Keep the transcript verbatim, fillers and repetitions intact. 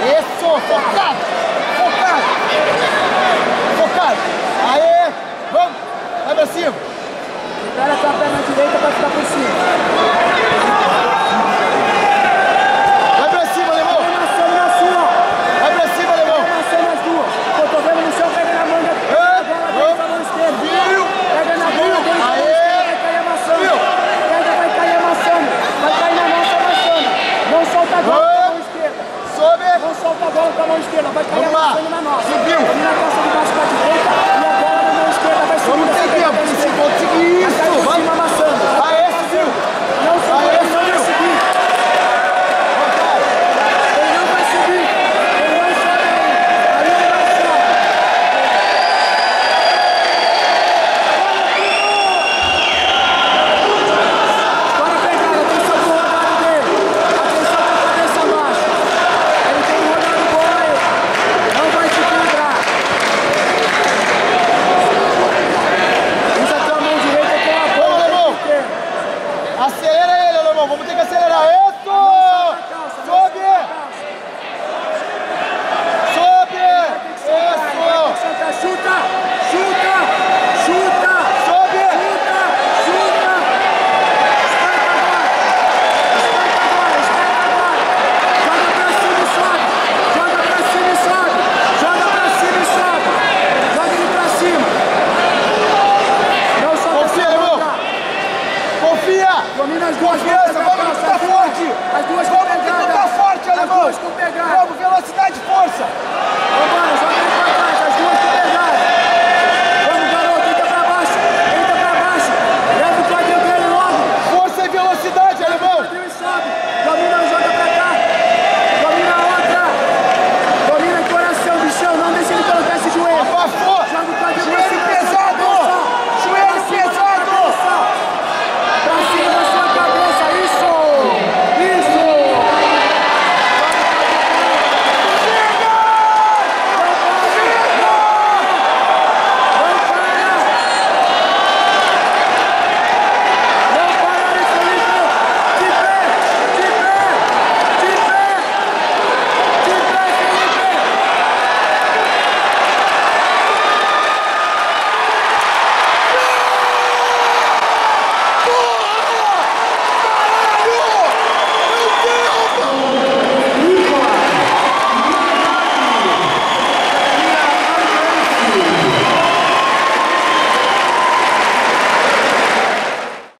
Isso, focado. Focado. Focado. Aê. Vamos. Vai pra cima. Prepara a tua perna direita pra ficar por cima. Vai pra cima, alemão. Vai amassando na sua. Vai pra cima, alemão. Vai amassando as duas. Cotovelo no chão, pega na manga. Pega na bola dele com a mão esquerda. Viu? Pega na bola dele com a mão Aê. esquerda. Vai cair amassando. Viu? Pega, vai cair amassando. Vai cair na nossa amassando. Não solta a bola com a mão esquerda. Sobe. Não solta a bola com a mão esquerda. Vai cair Vamos lá. amassando na nossa. Subiu. Domina a